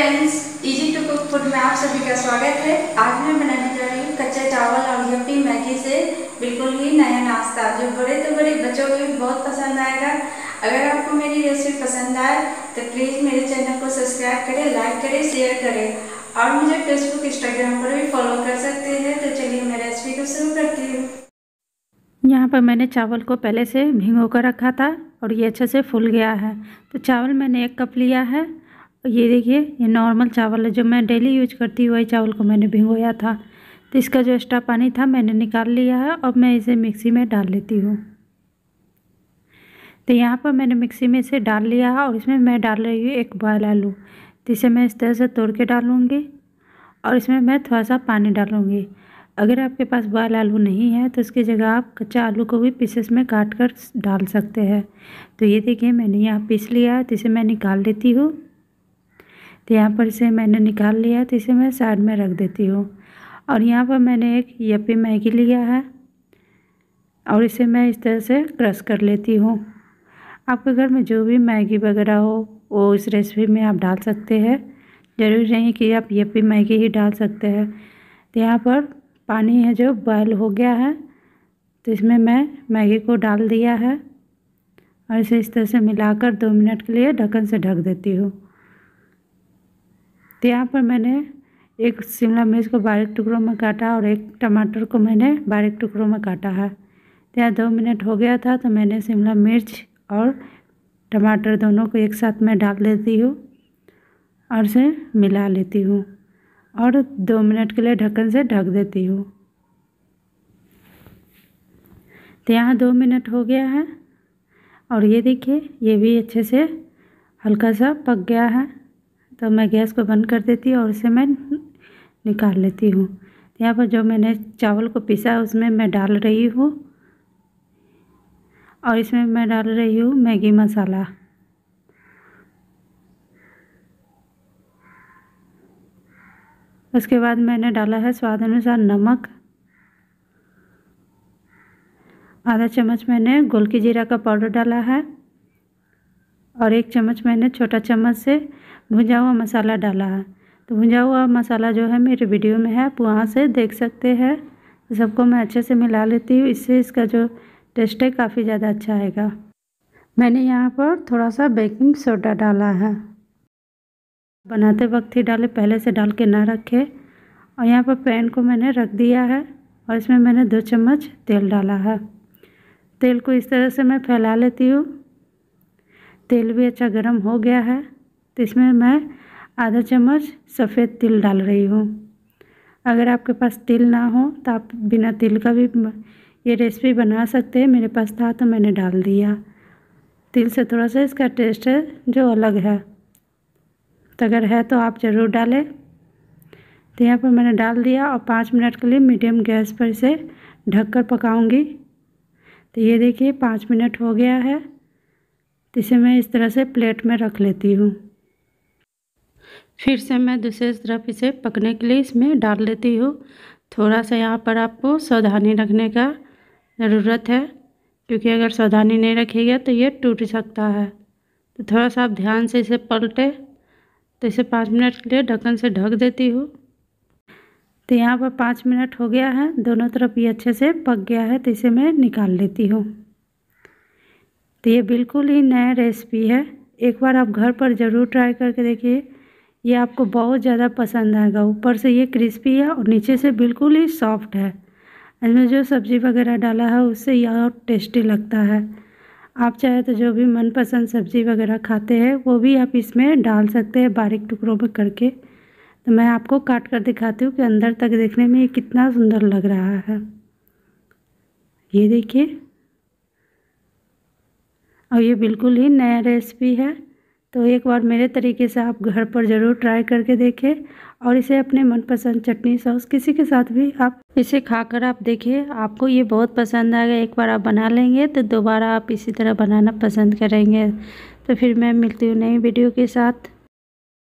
Friends, easy to cook food में आप सभी का स्वागत है। आज मैं बनाने जा रही हूँ कच्चे चावल और यप्पी मैगी से बिल्कुल ही नया नाश्ता, जो बड़े तो बड़े बच्चों को भी बहुत पसंद आएगा। अगर आपको मेरी रेसिपी पसंद आए तो प्लीज़ मेरे चैनल को सब्सक्राइब करें, लाइक करें, शेयर करें और मुझे फेसबुक इंस्टाग्राम पर भी फॉलो कर सकते हैं। तो चलिए मैं रेसिपी को शुरू करती हूँ। यहाँ पर मैंने चावल को पहले से भिगो कर रखा था और ये अच्छे से फूल गया है। तो चावल मैंने 1 कप लिया है। ये देखिए, ये नॉर्मल चावल है जो मैं डेली यूज करती हूँ, वही चावल को मैंने भिगोया था। तो इसका जो एक्स्ट्रा पानी था मैंने निकाल लिया है और मैं इसे मिक्सी में डाल लेती हूँ। तो यहाँ पर मैंने मिक्सी में इसे डाल लिया है और इसमें मैं डाल रही हूँ 1 बॉयल आलू। तो इसे मैं इस तरह से तोड़ के डालूँगी और इसमें मैं थोड़ा सा पानी डालूँगी। अगर आपके पास बॉयल आलू नहीं है तो इसकी जगह आप कच्चा आलू को भी पीसेस में काट कर डाल सकते हैं। तो ये देखिए, मैंने यहाँ पीस लिया है। तो इसे मैं निकाल लेती हूँ। तो यहाँ पर इसे मैंने निकाल लिया है, तो इसे मैं साइड में रख देती हूँ। और यहाँ पर मैंने एक यप्पी मैगी लिया है और इसे मैं इस तरह से क्रश कर लेती हूँ। आपके घर में जो भी मैगी वगैरह हो वो इस रेसिपी में आप डाल सकते हैं। ज़रूरी नहीं कि आप यप्पी मैगी ही डाल सकते हैं। तो यहाँ पर पानी है जो बॉयल हो गया है, तो इसमें मैं मैगी को डाल दिया है और इसे इस तरह से मिलाकर 2 मिनट के लिए ढक्कन से ढक देती हूँ। तो यहाँ पर मैंने 1 शिमला मिर्च को बारीक टुकड़ों में काटा और 1 टमाटर को मैंने बारीक टुकड़ों में काटा है। तो यहाँ 2 मिनट हो गया था, तो मैंने शिमला मिर्च और टमाटर दोनों को एक साथ में डाल देती हूँ और इसे मिला लेती हूँ और 2 मिनट के लिए ढक्कन से ढक देती हूँ। तो यहाँ 2 मिनट हो गया है और ये देखिए, ये भी अच्छे से हल्का सा पक गया है। तो मैं गैस को बंद कर देती हूँ और इसे मैं निकाल लेती हूँ। यहाँ पर जो मैंने चावल को पीसा उसमें मैं डाल रही हूँ और इसमें मैं डाल रही हूँ मैगी मसाला। उसके बाद मैंने डाला है स्वाद अनुसार नमक। आधा चम्मच मैंने गोलकी जीरा का पाउडर डाला है और 1 चम्मच मैंने छोटा चम्मच से भुंजा हुआ मसाला डाला है। तो भुंजा हुआ मसाला जो है मेरे वीडियो में है, आप वहाँ से देख सकते हैं। तो सबको मैं अच्छे से मिला लेती हूँ, इससे इसका जो टेस्ट है काफ़ी ज़्यादा अच्छा आएगा। मैंने यहाँ पर थोड़ा सा बेकिंग सोडा डाला है। बनाते वक्त ही डाले, पहले से डाल के ना रखे। और यहाँ पर पैन को मैंने रख दिया है और इसमें मैंने 2 चम्मच तेल डाला है। तेल को इस तरह से मैं फैला लेती हूँ। तेल भी अच्छा गर्म हो गया है, तो इसमें मैं आधा चम्मच सफ़ेद तिल डाल रही हूँ। अगर आपके पास तिल ना हो तो आप बिना तिल का भी ये रेसिपी बना सकते हैं। मेरे पास था तो मैंने डाल दिया। तिल से थोड़ा सा इसका टेस्ट है जो अलग है, तो अगर है तो आप ज़रूर डालें। तो यहाँ पर मैंने डाल दिया और 5 मिनट के लिए मीडियम गैस पर इसे ढककर पकाऊंगी। तो ये देखिए 5 मिनट हो गया है। तो इसे मैं इस तरह से प्लेट में रख लेती हूँ। फिर से मैं दूसरी तरफ इसे पकने के लिए इसमें डाल लेती हूँ। थोड़ा सा यहाँ पर आपको सावधानी रखने का ज़रूरत है, क्योंकि अगर सावधानी नहीं रखिएगा तो ये टूट सकता है। तो थोड़ा सा आप ध्यान से इसे पलटे। तो इसे 5 मिनट के लिए ढक्कन से ढक देती हूँ। तो यहाँ पर 5 मिनट हो गया है, दोनों तरफ ये अच्छे से पक गया है। तो इसे मैं निकाल लेती हूँ। तो ये बिल्कुल ही नया रेसिपी है, एक बार आप घर पर ज़रूर ट्राई करके देखिए। ये आपको बहुत ज़्यादा पसंद आएगा। ऊपर से ये क्रिस्पी है और नीचे से बिल्कुल ही सॉफ्ट है। इसमें जो सब्ज़ी वगैरह डाला है उससे यह और टेस्टी लगता है। आप चाहे तो जो भी मनपसंद सब्ज़ी वगैरह खाते हैं वो भी आप इसमें डाल सकते हैं बारीक टुकड़ों में करके। तो मैं आपको काट कर दिखाती हूँ कि अंदर तक देखने में ये कितना सुंदर लग रहा है। ये देखिए, और ये बिल्कुल ही नया रेसिपी है। तो एक बार मेरे तरीके से आप घर पर ज़रूर ट्राई करके देखें और इसे अपने मनपसंद चटनी सॉस किसी के साथ भी आप इसे खाकर आप देखिए, आपको ये बहुत पसंद आएगा। एक बार आप बना लेंगे तो दोबारा आप इसी तरह बनाना पसंद करेंगे। तो फिर मैं मिलती हूँ नई वीडियो के साथ।